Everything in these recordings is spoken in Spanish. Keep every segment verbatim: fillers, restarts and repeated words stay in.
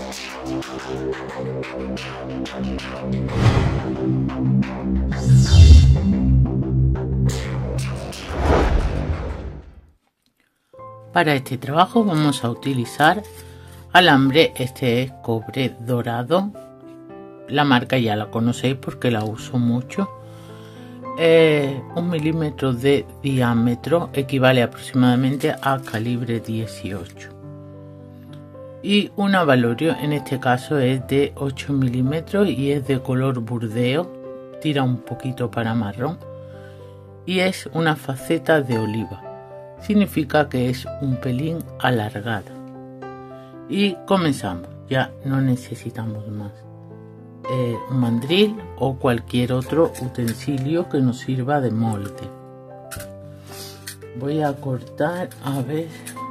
Para este trabajo vamos a utilizar alambre, este es cobre dorado, la marca ya la conocéis porque la uso mucho. Eh, un milímetro de diámetro equivale aproximadamente a calibre dieciocho y un avalorio en este caso es de ocho milímetros y es de color burdeo, tira un poquito para marrón y es una faceta de oliva, significa que es un pelín alargada. Y comenzamos, ya no necesitamos más. Eh, un mandril o cualquier otro utensilio que nos sirva de molde. Voy a cortar, a ver,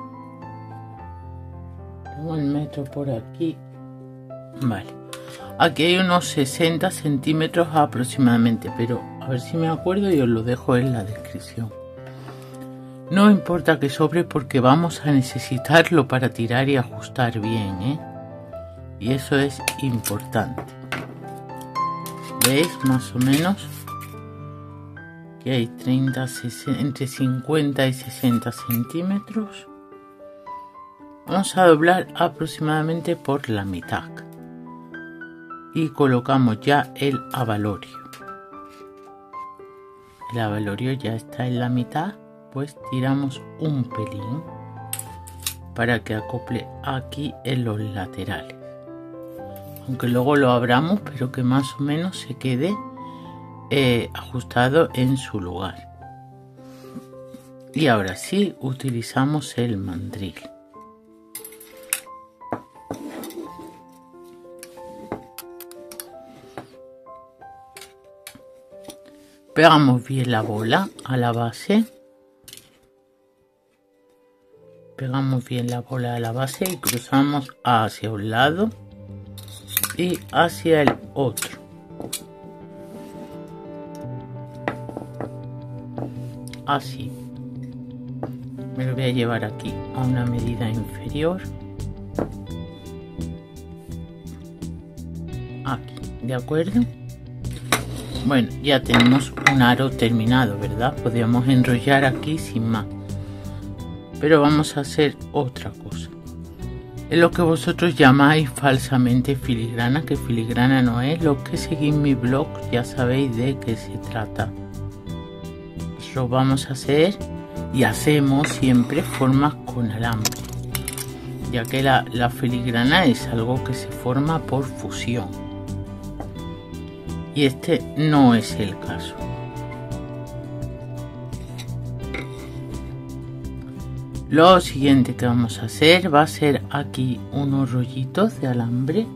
tengo el metro por aquí, vale, aquí hay unos sesenta centímetros aproximadamente, pero a ver si me acuerdo y os lo dejo en la descripción. No importa que sobre porque vamos a necesitarlo para tirar y ajustar bien, ¿eh? Y eso es importante. ¿Veis? Más o menos que hay treinta, sesenta, entre cincuenta y sesenta centímetros. Vamos a doblar aproximadamente por la mitad y colocamos ya el avalorio. El avalorio ya está en la mitad, pues tiramos un pelín para que acople aquí en los laterales. Aunque luego lo abramos, pero que más o menos se quede eh, ajustado en su lugar. Y ahora sí utilizamos el mandril. Pegamos bien la bola a la base. Pegamos bien la bola a la base y cruzamos hacia un lado y hacia el otro. Así. Me lo voy a llevar aquí a una medida inferior. Aquí, ¿de acuerdo? Bueno, ya tenemos un aro terminado, ¿verdad? Podríamos enrollar aquí sin más. Pero vamos a hacer otra cosa. Es lo que vosotros llamáis falsamente filigrana, que filigrana no es. Los que seguís mi blog ya sabéis de qué se trata. Lo vamos a hacer y hacemos siempre formas con alambre, ya que la, la filigrana es algo que se forma por fusión. Y este no es el caso. Lo siguiente que vamos a hacer va a ser aquí unos rollitos de alambre.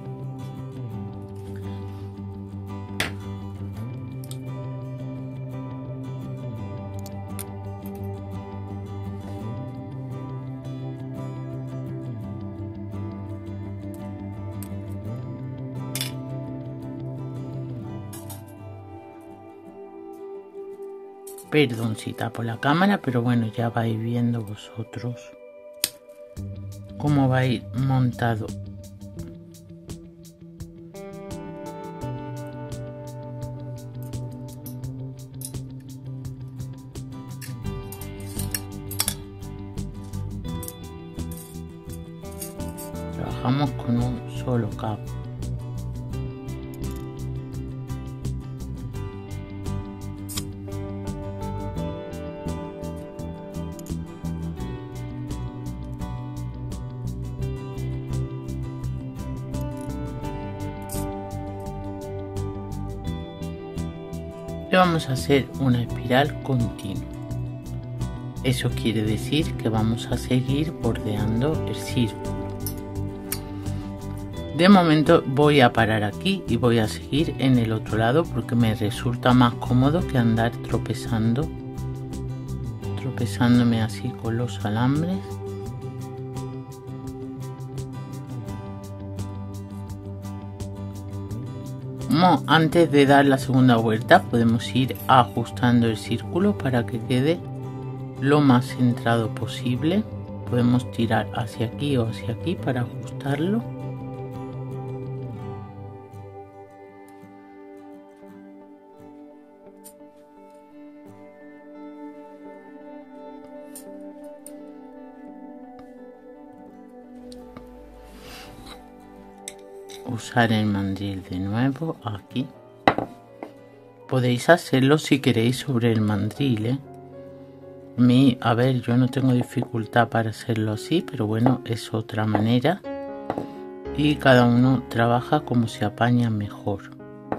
Perdón si tapo la cámara, pero bueno, ya vais viendo vosotros cómo va a ir montado. Trabajamos con un solo cabo. Le vamos a hacer una espiral continua. Eso quiere decir que vamos a seguir bordeando el círculo. De momento voy a parar aquí y voy a seguir en el otro lado porque me resulta más cómodo que andar tropezando, tropezándome así con los alambres. Como antes de dar la segunda vuelta podemos ir ajustando el círculo para que quede lo más centrado posible. Podemos tirar hacia aquí o hacia aquí para ajustarlo. usar el mandril de nuevo aquí. Podéis hacerlo si queréis sobre el mandril, ¿eh? A mí, a ver, yo no tengo dificultad para hacerlo así, pero bueno, es otra manera. Y cada uno trabaja como se apaña mejor.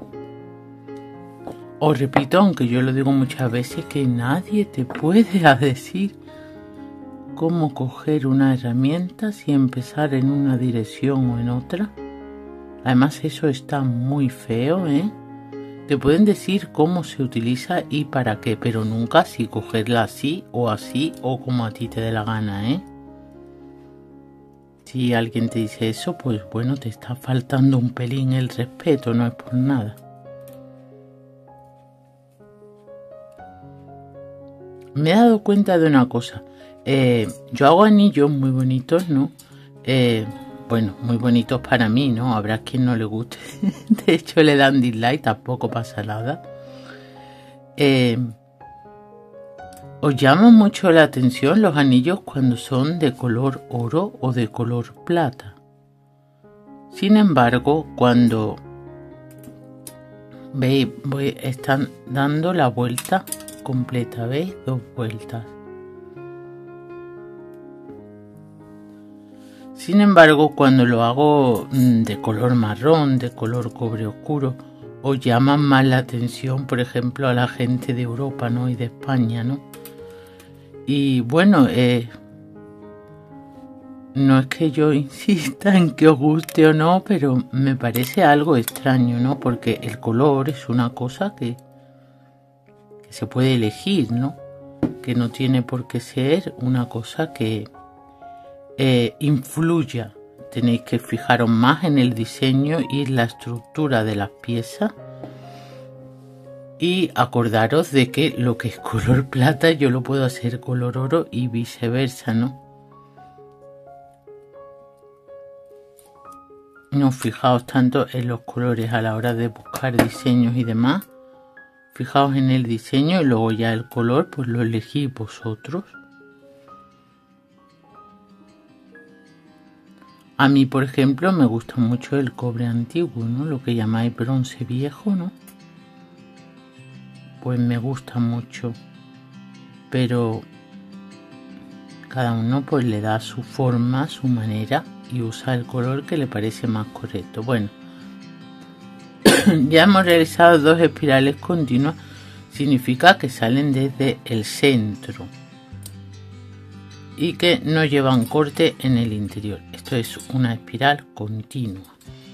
Os repito, aunque yo lo digo muchas veces, que nadie te puede decir cómo coger una herramienta si empezar en una dirección o en otra. Además eso está muy feo, ¿eh? Te pueden decir cómo se utiliza y para qué, pero nunca si cogerla así o así o como a ti te dé la gana, ¿eh? Si alguien te dice eso, pues bueno, te está faltando un pelín el respeto, no es por nada. Me he dado cuenta de una cosa. Eh, yo hago anillos muy bonitos, ¿no? Eh, bueno, muy bonitos para mí, ¿no? Habrá quien no le guste. De hecho, le dan dislike, tampoco pasa nada. Eh, ¿Os llama mucho la atención los anillos cuando son de color oro o de color plata? Sin embargo, cuando veis, voy, están dando la vuelta completa, ¿veis? Dos vueltas. Sin embargo, cuando lo hago de color marrón, de color cobre oscuro, os llama más la atención, por ejemplo, a la gente de Europa, ¿no? Y de España, ¿no? Y bueno, eh, no es que yo insista en que os guste o no, pero me parece algo extraño, ¿no? Porque el color es una cosa que, que se puede elegir, ¿no? Que no tiene por qué ser una cosa que eh, influya. Tenéis que fijaros más en el diseño y la estructura de las piezas. Y acordaros de que lo que es color plata yo lo puedo hacer color oro y viceversa, ¿no? No fijaos tanto en los colores a la hora de buscar diseños y demás. Fijaos en el diseño y luego ya el color pues lo elegís vosotros. A mí, por ejemplo, me gusta mucho el cobre antiguo, ¿no? Lo que llamáis bronce viejo, ¿no? Pues me gusta mucho, pero cada uno pues le da su forma, su manera y usa el color que le parece más correcto. Bueno, ya hemos realizado dos espirales continuas, significa que salen desde el centro y que no llevan corte en el interior. Esto es una espiral continua.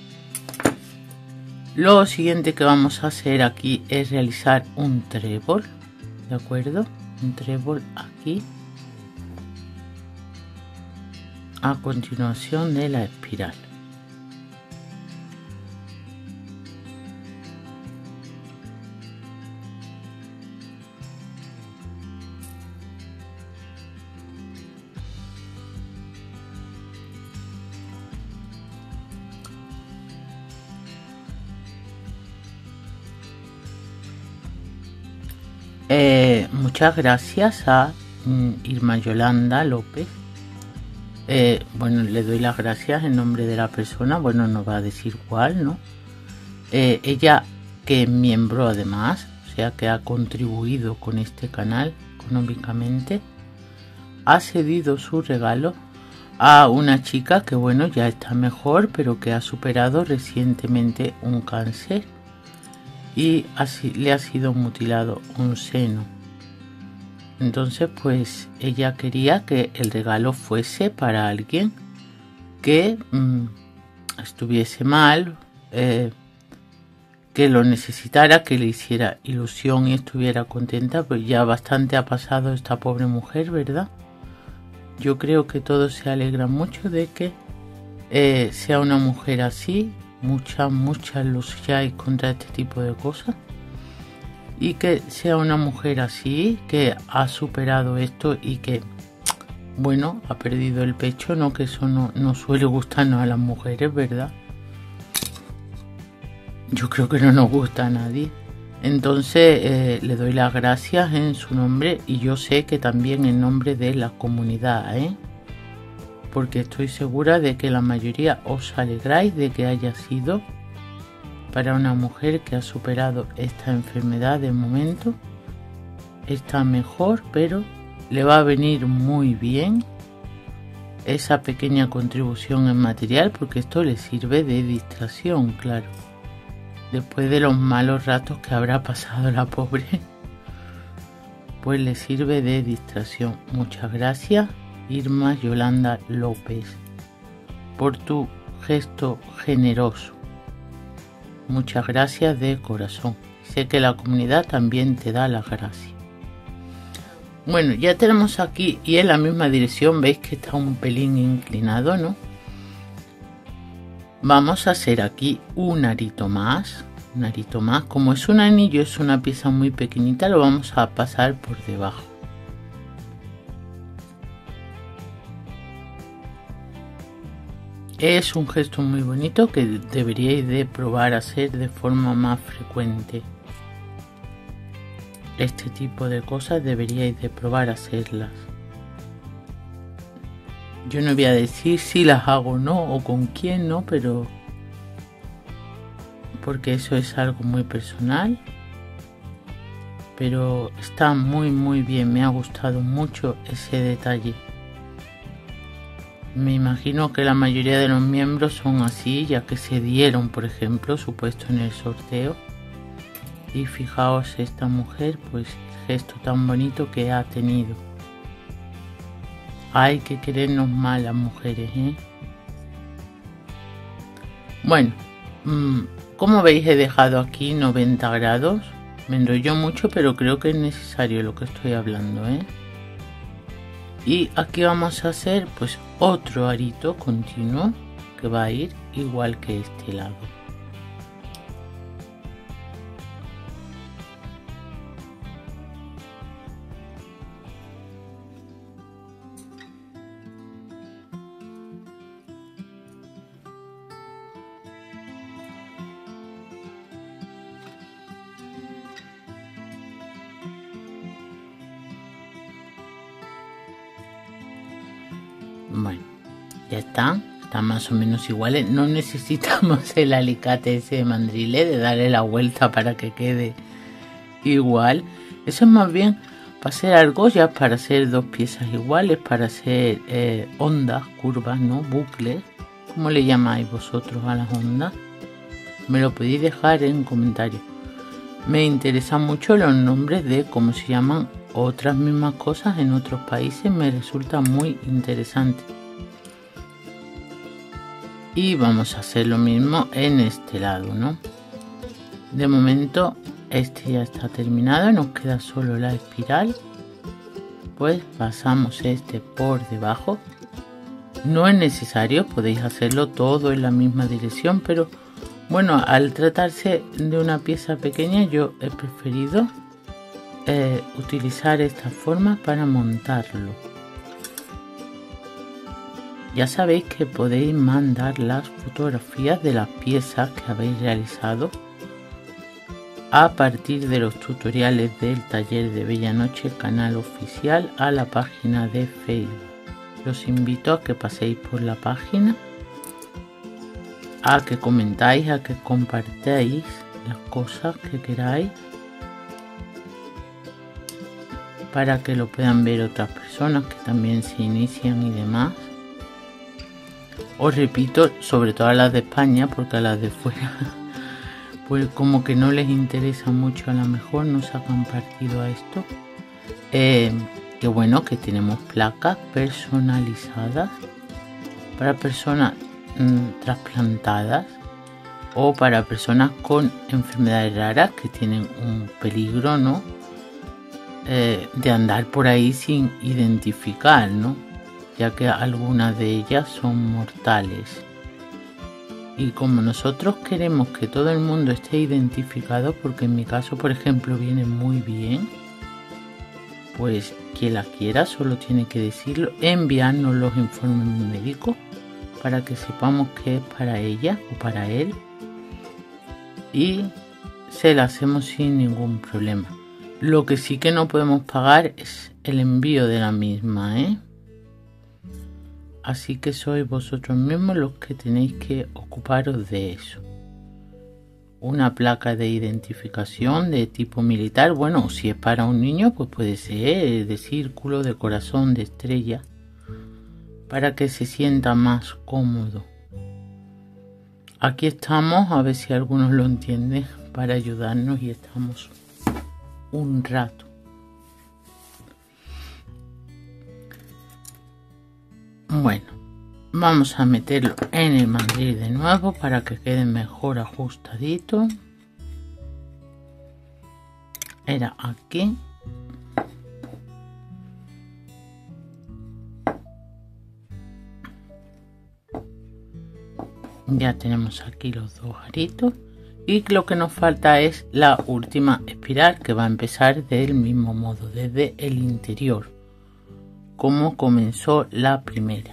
Lo siguiente que vamos a hacer aquí es realizar un trébol, ¿de acuerdo? Un trébol aquí, a continuación de la espiral. Eh, muchas gracias a mm, Irma Yolanda López. Eh, bueno, le doy las gracias en nombre de la persona. Bueno, nos va a decir cuál, ¿no? Eh, ella, que es miembro además, o sea que ha contribuido con este canal económicamente, ha cedido su regalo a una chica que, bueno, ya está mejor, pero que ha superado recientemente un cáncer. Y así le ha sido mutilado un seno. Entonces pues ella quería que el regalo fuese para alguien que mmm, estuviese mal, eh, que lo necesitara, que le hiciera ilusión y estuviera contenta. Pues ya bastante ha pasado esta pobre mujer, ¿verdad? Yo creo que todos se alegran mucho de que eh, sea una mujer así. Muchas, muchas lucháis contra este tipo de cosas. Y que sea una mujer así, que ha superado esto y que, bueno, ha perdido el pecho, ¿no? Que eso no, no suele gustarnos a las mujeres, ¿verdad? Yo creo que no nos gusta a nadie. Entonces eh, le doy las gracias en su nombre y yo sé que también en nombre de la comunidad, ¿eh? porque estoy segura de que la mayoría os alegráis de que haya sido para una mujer que ha superado esta enfermedad. De momento está mejor, pero le va a venir muy bien esa pequeña contribución en material, porque esto le sirve de distracción, claro, después de los malos ratos que habrá pasado la pobre, pues le sirve de distracción. Muchas gracias, Irma Yolanda López, por tu gesto generoso. Muchas gracias de corazón. Sé que la comunidad también te da las gracias. Bueno, ya tenemos aquí, y en la misma dirección, veis que está un pelín inclinado, ¿no? Vamos a hacer aquí un arito más, un arito más. Como es un anillo, es una pieza muy pequeñita, lo vamos a pasar por debajo. Es un gesto muy bonito que deberíais de probar a hacer de forma más frecuente. Este tipo de cosas deberíais de probar a hacerlas. Yo no voy a decir si las hago o no, o con quién no, pero porque eso es algo muy personal. Pero está muy muy bien, me ha gustado mucho ese detalle. Me imagino que la mayoría de los miembros son así, ya que se dieron, por ejemplo, su puesto en el sorteo. Y fijaos esta mujer, pues el gesto tan bonito que ha tenido. Hay que querernos más las mujeres, ¿eh? Bueno, mmm, como veis he dejado aquí noventa grados. Me enrollo mucho, pero creo que es necesario lo que estoy hablando, ¿eh? Y aquí vamos a hacer pues otro arito continuo que va a ir igual que este lado. Bueno, ya están, están más o menos iguales. No necesitamos el alicate ese de mandrile de darle la vuelta para que quede igual. Eso es más bien para hacer argollas, para hacer dos piezas iguales, para hacer eh, ondas, curvas, ¿no? Bucles. ¿Cómo le llamáis vosotros a las ondas? Me lo podéis dejar en comentarios. Me interesan mucho los nombres de cómo se llaman otras mismas cosas en otros países, me resulta muy interesante. Y vamos a hacer lo mismo en este lado, ¿no? De momento este ya está terminado, nos queda solo la espiral. Pues pasamos este por debajo. No es necesario, podéis hacerlo todo en la misma dirección, pero bueno, al tratarse de una pieza pequeña yo he preferido Eh, utilizar esta forma para montarlo. Ya sabéis que podéis mandar las fotografías de las piezas que habéis realizado a partir de los tutoriales del taller de Bella Noche canal oficial a la página de Facebook. Los invito a que paséis por la página, a que comentáis, a que compartáis las cosas que queráis, para que lo puedan ver otras personas que también se inician y demás. Os repito, sobre todo a las de España, porque a las de fuera pues como que no les interesa mucho, a lo mejor no sacan partido a esto. Eh, que bueno, que tenemos placas personalizadas para personas mmm, trasplantadas o para personas con enfermedades raras que tienen un peligro, ¿no? Eh, de andar por ahí sin identificar, ¿no? Ya que algunas de ellas son mortales. Y como nosotros queremos que todo el mundo esté identificado, porque en mi caso, por ejemplo, viene muy bien, pues quien la quiera solo tiene que decirlo, enviarnos los informes médicos para que sepamos que es para ella o para él y se la hacemos sin ningún problema. Lo que sí que no podemos pagar es el envío de la misma, ¿eh? así que sois vosotros mismos los que tenéis que ocuparos de eso. Una placa de identificación de tipo militar, bueno, si es para un niño pues puede ser de círculo, de corazón, de estrella, para que se sienta más cómodo. Aquí estamos, a ver si algunos lo entienden, para ayudarnos, y estamos un rato. Bueno, vamos a meterlo en el mandril de nuevo para que quede mejor ajustadito. Era aquí. Ya tenemos aquí los dos aritos. Y lo que nos falta es la última espiral, que va a empezar del mismo modo, desde el interior, como comenzó la primera.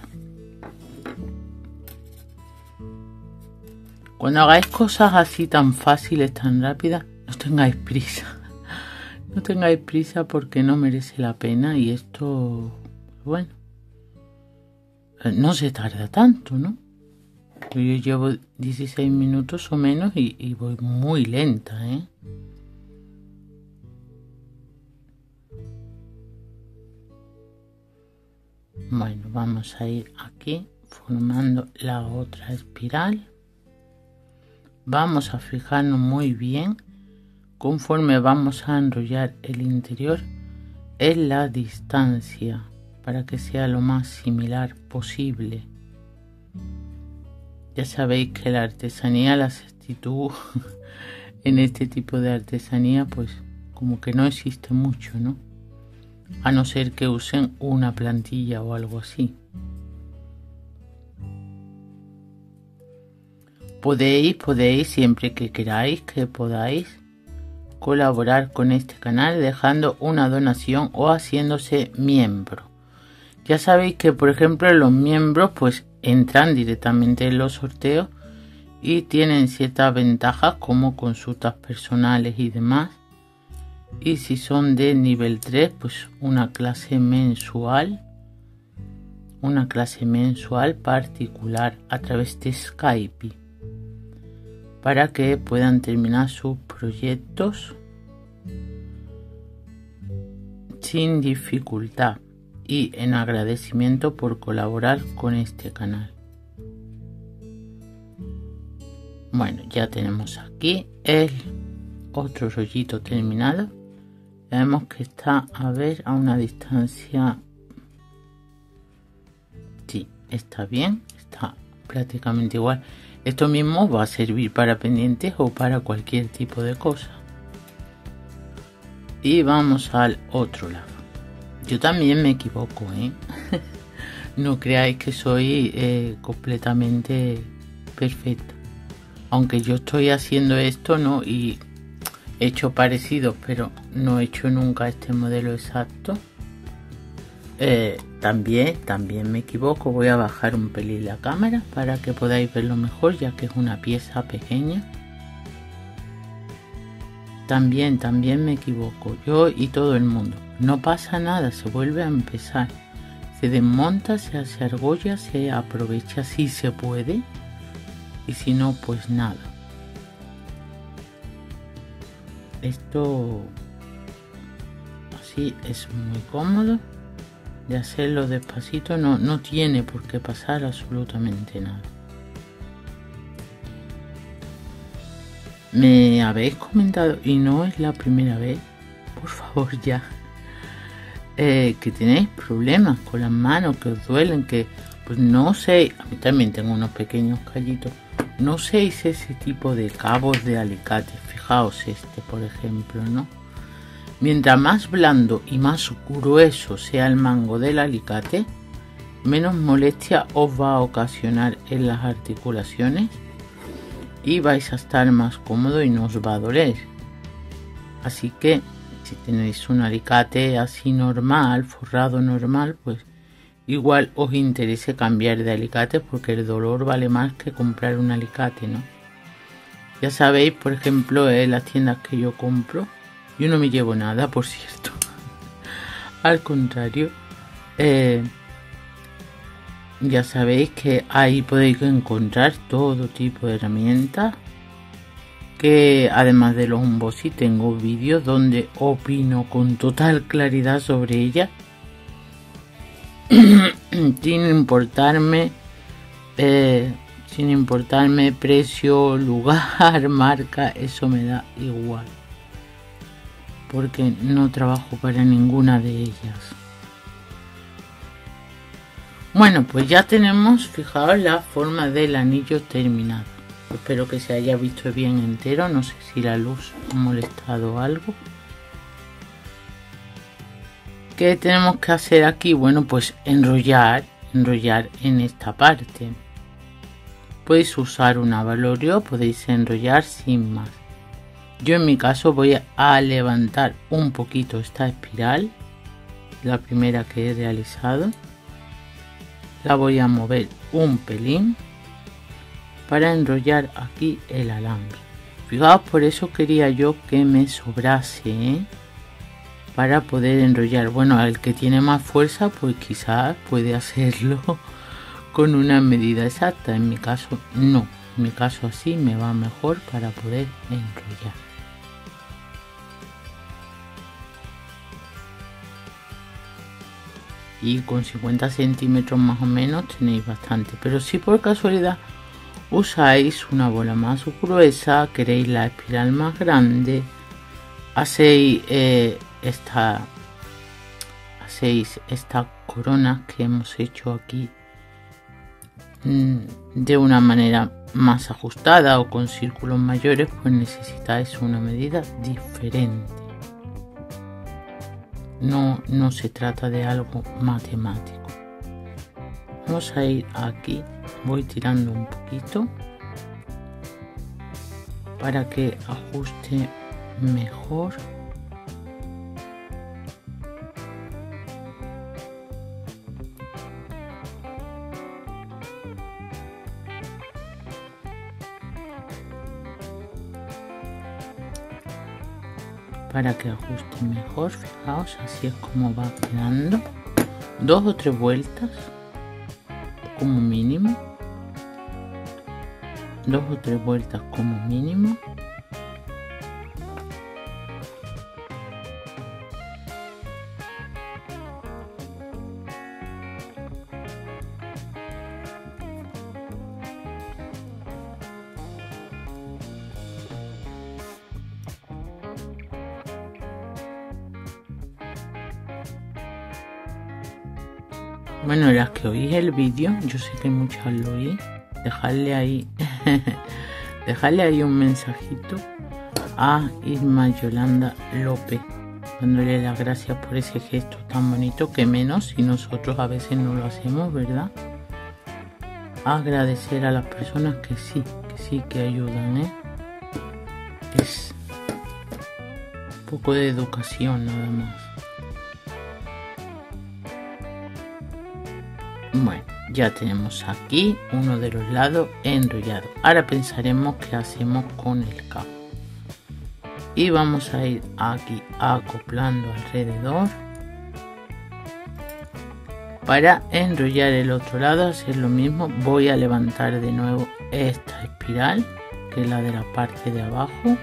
Cuando hagáis cosas así tan fáciles, tan rápidas, no tengáis prisa. No tengáis prisa porque no merece la pena, y esto, bueno, no se tarda tanto, ¿no? Yo llevo dieciséis minutos o menos y, y voy muy lenta, ¿eh? Bueno, vamos a ir aquí formando la otra espiral. Vamos a fijarnos muy bien conforme vamos a enrollar el interior en la distancia para que sea lo más similar posible. Ya sabéis que la artesanía, la exactitud en este tipo de artesanía, pues como que no existe mucho, ¿no? A no ser que usen una plantilla o algo así. Podéis, podéis, siempre que queráis, que podáis, colaborar con este canal dejando una donación o haciéndose miembro. Ya sabéis que, por ejemplo, los miembros pues entran directamente en los sorteos y tienen ciertas ventajas como consultas personales y demás. Y si son de nivel tres, pues una clase mensual, una clase mensual particular a través de Skype, para que puedan terminar sus proyectos sin dificultad, y en agradecimiento por colaborar con este canal. Bueno, ya tenemos aquí el otro rollito terminado. Vemos que está, a ver, a una distancia, sí, está bien, está prácticamente igual. Esto mismo va a servir para pendientes o para cualquier tipo de cosa. Y vamos al otro lado. Yo también me equivoco, ¿eh? No creáis que soy eh, completamente perfecta. Aunque yo estoy haciendo esto, ¿no? Y he hecho parecidos, pero no he hecho nunca este modelo exacto. Eh, también, también me equivoco. Voy a bajar un pelín la cámara para que podáis verlo mejor, ya que es una pieza pequeña. También, también me equivoco. Yo y todo el mundo. No pasa nada, se vuelve a empezar. Se desmonta, se hace argolla, se aprovecha si se puede. Y si no, pues nada. Esto así es muy cómodo de hacerlo despacito. No, no tiene por qué pasar absolutamente nada. Me habéis comentado, y no es la primera vez, por favor ya, eh, que tenéis problemas con las manos, que os duelen, que pues no sé, a mí también tengo unos pequeños callitos, no uséis ese tipo de cabos de alicate. Fijaos este, por ejemplo, ¿no? Mientras más blando y más grueso sea el mango del alicate, menos molestia os va a ocasionar en las articulaciones y vais a estar más cómodo y no os va a doler. Así que si tenéis un alicate así normal, forrado normal, pues igual os interese cambiar de alicate, porque el dolor vale más que comprar un alicate, ¿no? Ya sabéis, por ejemplo, en las tiendas que yo compro, yo no me llevo nada, por cierto. Al contrario, eh, ya sabéis que ahí podéis encontrar todo tipo de herramientas, que además de los unboxing tengo vídeos donde opino con total claridad sobre ella sin importarme eh, sin importarme precio, lugar, marca, eso me da igual, porque no trabajo para ninguna de ellas. Bueno, pues ya tenemos, fijaos, la forma del anillo terminado. Espero que se haya visto bien entero. No sé si la luz ha molestado algo. ¿Qué tenemos que hacer aquí? Bueno, pues enrollar, enrollar en esta parte. Podéis usar un abalorio, podéis enrollar sin más. Yo en mi caso voy a levantar un poquito esta espiral, la primera que he realizado. La voy a mover un pelín para enrollar aquí el alambre. Fijaos, por eso quería yo que me sobrase, ¿eh? Para poder enrollar. Bueno, el que tiene más fuerza pues quizás puede hacerlo con una medida exacta. En mi caso no, en mi caso así me va mejor para poder enrollar. Y con cincuenta centímetros más o menos tenéis bastante, pero si por casualidad usáis una bola más gruesa, queréis la espiral más grande, hacéis eh, esta hacéis esta corona que hemos hecho aquí mmm, de una manera más ajustada o con círculos mayores, pues necesitáis una medida diferente. No, no se trata de algo matemático. Vamos a ir aquí, voy tirando un poquito para que ajuste mejor. Para que ajuste mejor, fijaos, así es como va quedando. Dos o tres vueltas como mínimo, dos o tres vueltas como mínimo. Bueno, las que oís el vídeo, yo sé que muchas lo oís, dejadle ahí, dejadle ahí un mensajito a Irma Yolanda López, dándole las gracias por ese gesto tan bonito, que menos si nosotros a veces no lo hacemos, ¿verdad? Agradecer a las personas que sí, que sí que ayudan, ¿eh? Es un poco de educación nada más. Bueno, ya tenemos aquí uno de los lados enrollado. Ahora pensaremos qué hacemos con el cabo. Y vamos a ir aquí acoplando alrededor. Para enrollar el otro lado, hacer lo mismo. Voy a levantar de nuevo esta espiral, que es la de la parte de abajo.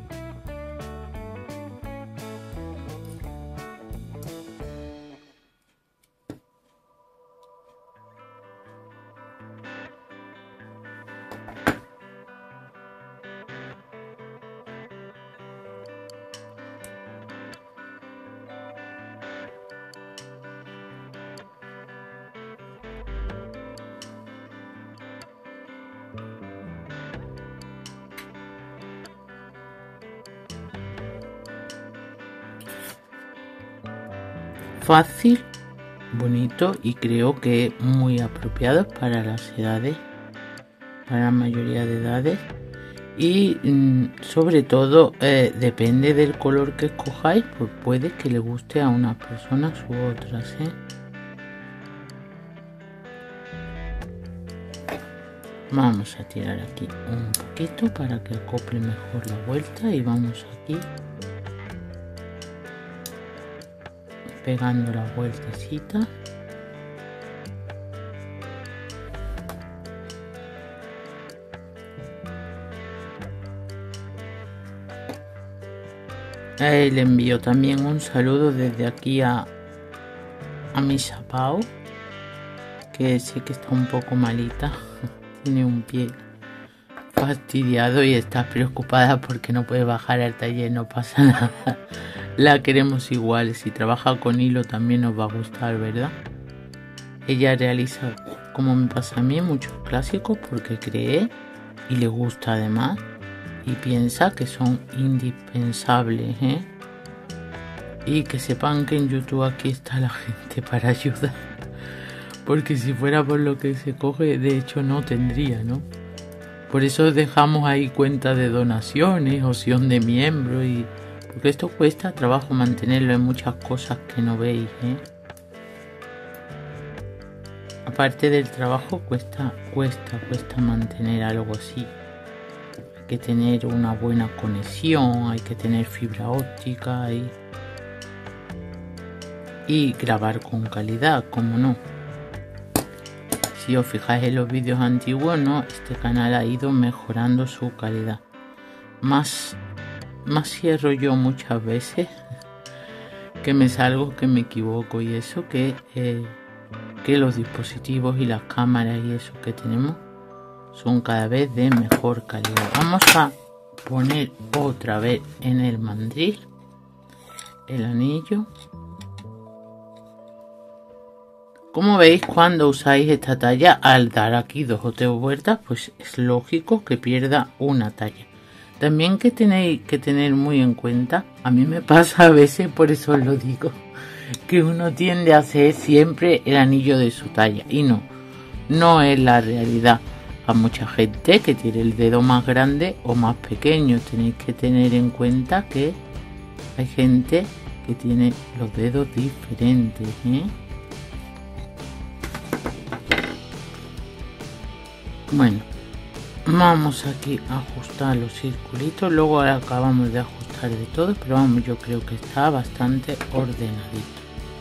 Fácil, bonito y creo que muy apropiado para las edades, para la mayoría de edades, y mmm, sobre todo eh, depende del color que escojáis, pues puede que le guste a unas personas u otras, ¿eh? Vamos a tirar aquí un poquito para que acople mejor la vuelta y vamos aquí pegando la vueltecita. Eh, le envío también un saludo desde aquí a, a mi Pau, que sé que está un poco malita, tiene un pie fastidiado y está preocupada porque no puede bajar al taller. No pasa nada, la queremos igual. Si trabaja con hilo también nos va a gustar, ¿verdad? Ella realiza, como me pasa a mí, muchos clásicos porque cree y le gusta además y piensa que son indispensables, ¿eh? Y que sepan que en YouTube aquí está la gente para ayudar, porque si fuera por lo que se coge, de hecho no tendría, ¿no? Por eso dejamos ahí cuenta de donaciones, opción de miembro, y porque esto cuesta trabajo mantenerlo. Hay muchas cosas que no veis, ¿eh? Aparte del trabajo cuesta, cuesta, cuesta mantener algo así. Hay que tener una buena conexión, hay que tener fibra óptica y, y grabar con calidad, como no. Si os fijáis en los vídeos antiguos, ¿no? Este canal ha ido mejorando su calidad. Más, más cierro yo muchas veces, que me salgo, que me equivoco y eso, que, eh, que los dispositivos y las cámaras y eso que tenemos son cada vez de mejor calidad. Vamos a poner otra vez en el mandril el anillo. Como veis, cuando usáis esta talla, al dar aquí dos o tres vueltas, pues es lógico que pierda una talla. También que tenéis que tener muy en cuenta, a mí me pasa a veces, por eso os lo digo, que uno tiende a hacer siempre el anillo de su talla, y no, no es la realidad. A mucha gente que tiene el dedo más grande o más pequeño, tenéis que tener en cuenta que hay gente que tiene los dedos diferentes, ¿eh? Bueno, vamos aquí a ajustar los circulitos, luego acabamos de ajustar de todo, pero vamos, yo creo que está bastante ordenadito.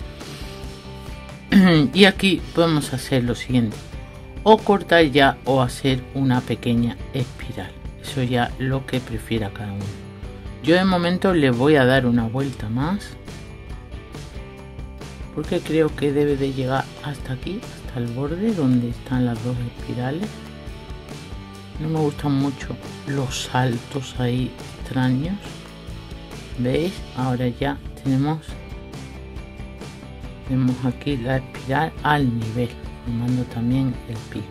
Y aquí podemos hacer lo siguiente, o cortar ya o hacer una pequeña espiral, eso ya lo que prefiera cada uno. Yo de momento le voy a dar una vuelta más, porque creo que debe de llegar hasta aquí, hasta el borde donde están las dos espirales. No me gustan mucho los saltos ahí extraños. ¿Veis? Ahora ya tenemos tenemos aquí la espiral al nivel, formando también el pico.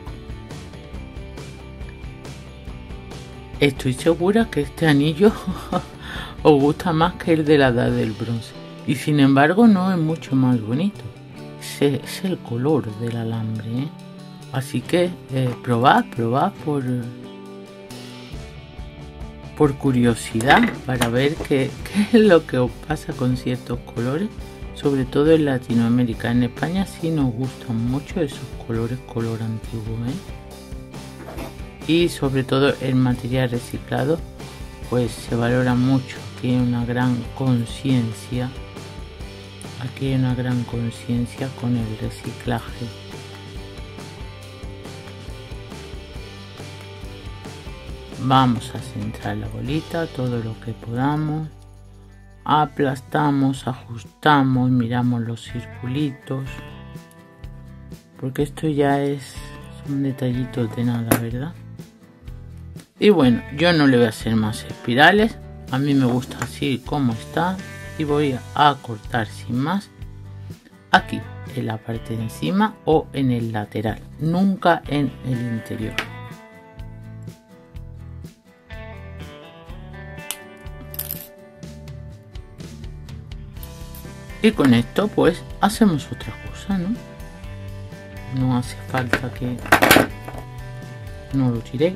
Estoy segura que este anillo os gusta más que el de la edad del bronce, y sin embargo no es mucho más bonito. Es, es el color del alambre, ¿eh? Así que eh, probad, probad por, por curiosidad, para ver qué, qué es lo que os pasa con ciertos colores, sobre todo en Latinoamérica. En España sí nos gustan mucho esos colores, color antiguo, ¿eh? Y sobre todo el material reciclado, pues se valora mucho. Aquí hay una gran conciencia, aquí hay una gran conciencia con el reciclaje. Vamos a centrar la bolita todo lo que podamos, aplastamos, ajustamos, miramos los circulitos, porque esto ya es son detallitos de nada, ¿verdad? Y bueno, yo no le voy a hacer más espirales, a mí me gusta así como está, y voy a cortar sin más aquí en la parte de encima o en el lateral, nunca en el interior. Y con esto pues hacemos otra cosa, ¿no? No hace falta que no lo tiréis.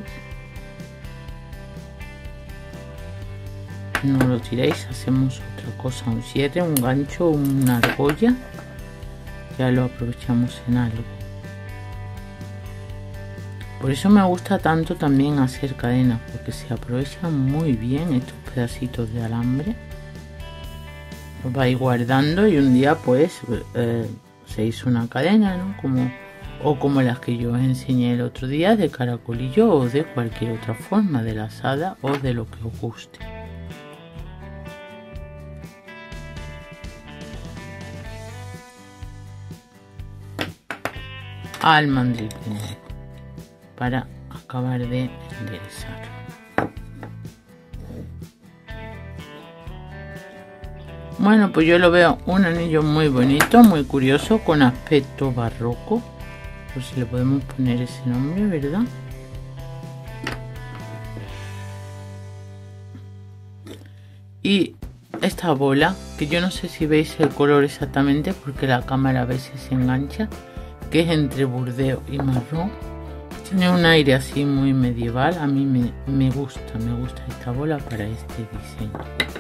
No lo tiréis, hacemos otra cosa, un cierre, un gancho, una argolla. Ya lo aprovechamos en algo. Por eso me gusta tanto también hacer cadenas, porque se aprovechan muy bien estos pedacitos de alambre. Los vais guardando y un día pues eh, se hizo una cadena, ¿no? Como, o como las que yo os enseñé el otro día, de caracolillo, o de cualquier otra forma, de lazada o de lo que os guste. al mandril de nuevo para acabar de enderezar. Bueno, pues yo lo veo un anillo muy bonito, muy curioso, con aspecto barroco. Pues si le podemos poner ese nombre, ¿verdad? Y esta bola, que yo no sé si veis el color exactamente porque la cámara a veces se engancha, que es entre burdeo y marrón. Tiene un aire así muy medieval. A mí me, me gusta, me gusta esta bola para este diseño.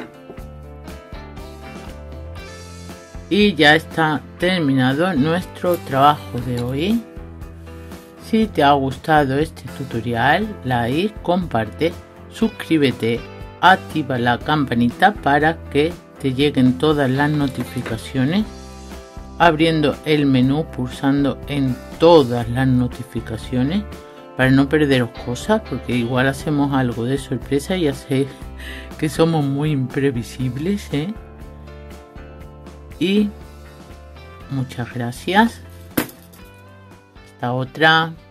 Y ya está terminado nuestro trabajo de hoy. Si te ha gustado este tutorial, like, comparte, suscríbete, activa la campanita para que te lleguen todas las notificaciones, abriendo el menú, pulsando en todas las notificaciones para no perderos cosas, porque igual hacemos algo de sorpresa y ya sé que somos muy imprevisibles, ¿eh? Y muchas gracias. Hasta otra.